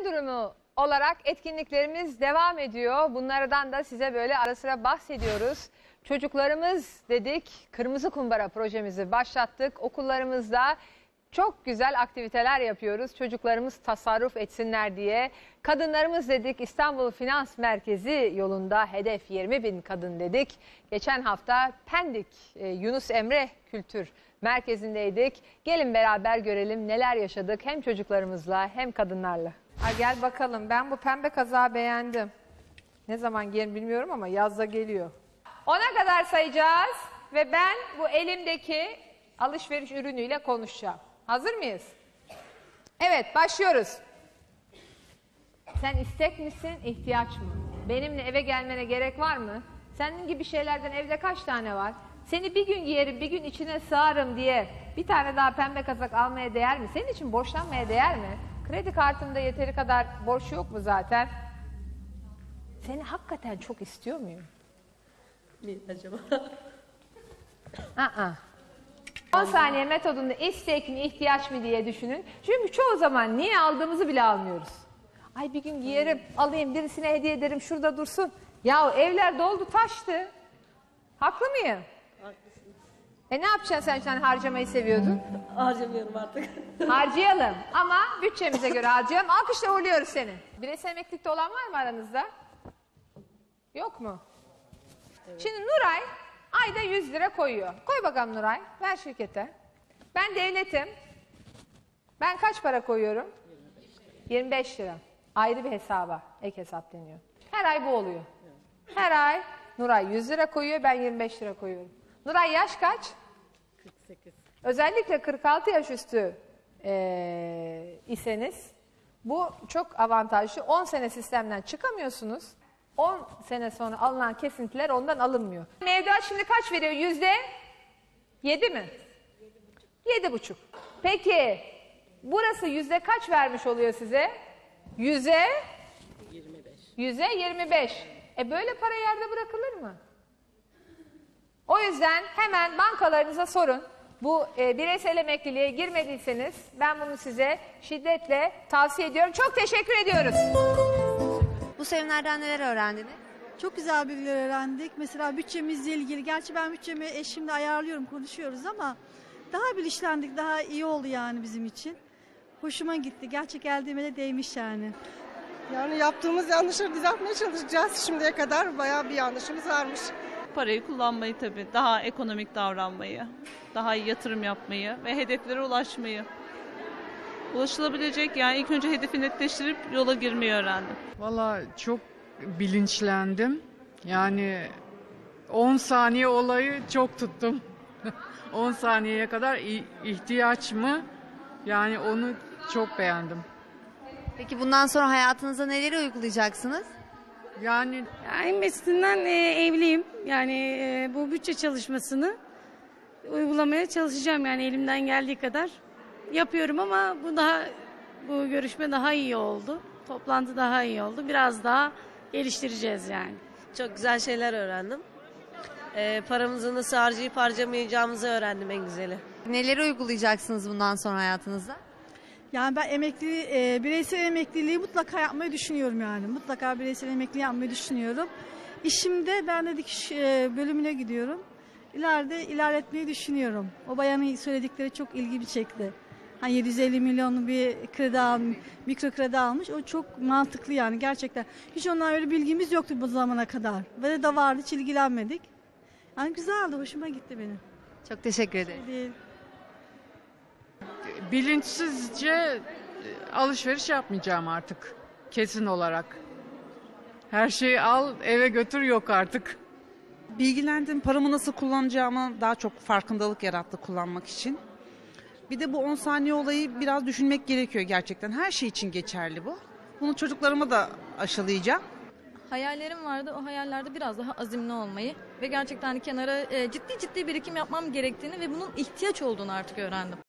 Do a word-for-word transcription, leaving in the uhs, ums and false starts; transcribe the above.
durumu olarak etkinliklerimiz devam ediyor. Bunlardan da size böyle ara sıra bahsediyoruz. Çocuklarımız dedik, Kırmızı Kumbara projemizi başlattık. Okullarımızda çok güzel aktiviteler yapıyoruz. Çocuklarımız tasarruf etsinler diye. Kadınlarımız dedik, İstanbul Finans Merkezi yolunda hedef yirmi bin kadın dedik. Geçen hafta Pendik e, Yunus Emre Kültür Merkezi'ndeydik. Gelin beraber görelim neler yaşadık hem çocuklarımızla hem kadınlarla. Ha, gel bakalım, ben bu pembe kazağı beğendim. Ne zaman giyerim bilmiyorum ama yazda geliyor. Ona kadar sayacağız ve ben bu elimdeki alışveriş ürünüyle konuşacağım. Hazır mıyız? Evet, başlıyoruz. Sen istek misin, ihtiyaç mı? Benimle eve gelmene gerek var mı? Senin gibi şeylerden evde kaç tane var? Seni bir gün giyerim, bir gün içine sığarım diye bir tane daha pembe kazak almaya değer mi? Senin için borçlanmaya değer mi? Kredi kartımda yeteri kadar borç yok mu zaten? Seni hakikaten çok istiyor muyum? Ne acaba? Aa. on saniye metodunda istek mi, ihtiyaç mı diye düşünün. Çünkü çoğu zaman niye aldığımızı bile almıyoruz. Ay bir gün giyerim, alayım, birisine hediye ederim, şurada dursun. Ya evler doldu, taştı. Haklı mıyım? Haklısınız. E ne yapacaksın sen, sen harcamayı seviyordun? Harcamıyorum artık. Harcayalım ama bütçemize göre harcayalım. Alkışla uğurluyoruz seni. Bireysel emeklilikte olan var mı aranızda? Yok mu? Evet. Şimdi Nuray ayda yüz lira koyuyor. Koy bakalım Nuray, ver şirkete. Ben devletim. Ben kaç para koyuyorum? yirmi beş lira. Ayrı bir hesaba, ek hesap deniyor. Her ay bu oluyor. Her ay Nuray yüz lira koyuyor, ben yirmi beş lira koyuyorum. Nuray yaş kaç? kırk sekiz. Özellikle kırk altı yaş üstü e, iseniz bu çok avantajlı. on sene sistemden çıkamıyorsunuz. on sene sonra alınan kesintiler ondan alınmıyor. Mevduat şimdi kaç veriyor? Yüzde yedi mi? Yedi buçuk. Peki burası yüzde kaç vermiş oluyor size? Yüze? yirmi beş. Yüze yirmi beş. E böyle para yerde bırakılır mı? O yüzden hemen bankalarınıza sorun. Bu e, bireysel emekliliğe girmediyseniz ben bunu size şiddetle tavsiye ediyorum. Çok teşekkür ediyoruz. Bu seminerden neler öğrendiniz? Çok güzel bilgiler öğrendik. Mesela bütçemizle ilgili. Gerçi ben bütçemi eşimle ayarlıyorum, konuşuyoruz ama daha bilinçlendik, daha iyi oldu yani bizim için. Hoşuma gitti. Gerçek eldiğime de değmiş yani. Yani yaptığımız yanlışları düzeltmeye çalışacağız. Şimdiye kadar bayağı bir yanlışımız varmış. Parayı kullanmayı tabii, daha ekonomik davranmayı, daha iyi yatırım yapmayı ve hedeflere ulaşmayı. Ulaşılabilecek, yani ilk önce hedefi netleştirip yola girmeyi öğrendim. Vallahi çok bilinçlendim. Yani on saniye olayı çok tuttum. on saniyeye kadar ihtiyaç mı? Yani onu çok beğendim. Peki bundan sonra hayatınızda neleri uygulayacaksınız? Yani En basitinden e, evliyim. Yani e, bu bütçe çalışmasını uygulamaya çalışacağım. Yani elimden geldiği kadar yapıyorum ama bu daha bu görüşme daha iyi oldu. Toplantı daha iyi oldu. Biraz daha geliştireceğiz yani. Çok güzel şeyler öğrendim. Ee, paramızı nasıl harcayıp harcamayacağımızı öğrendim en güzeli. Neleri uygulayacaksınız bundan sonra hayatınızda? Yani ben emekli, e, bireysel emekliliği mutlaka yapmayı düşünüyorum yani. Mutlaka bireysel emekliliği yapmayı düşünüyorum. İşimde ben de dikiş e, bölümüne gidiyorum. İleride ilerletmeyi düşünüyorum. O bayanın söyledikleri çok ilgimi çekti. Hani yedi yüz elli milyonlu bir kredi almış, mikro kredi almış. O çok mantıklı yani gerçekten. Hiç ondan öyle bilgimiz yoktu bu zamana kadar. Böyle de vardı, hiç ilgilenmedik. Yani güzeldi, hoşuma gitti benim. Çok teşekkür ederim. Değil. bilinçsizce alışveriş yapmayacağım artık. Kesin olarak. Her şeyi al eve götür yok artık. Bilgilendim, paramı nasıl kullanacağıma daha çok farkındalık yarattı kullanmak için. Bir de bu on saniye olayı biraz düşünmek gerekiyor gerçekten. Her şey için geçerli bu. Bunu çocuklarıma da aşılayacağım. Hayallerim vardı. O hayallerde biraz daha azimli olmayı ve gerçekten kenara ciddi ciddi birikim yapmam gerektiğini ve bunun ihtiyaç olduğunu artık öğrendim.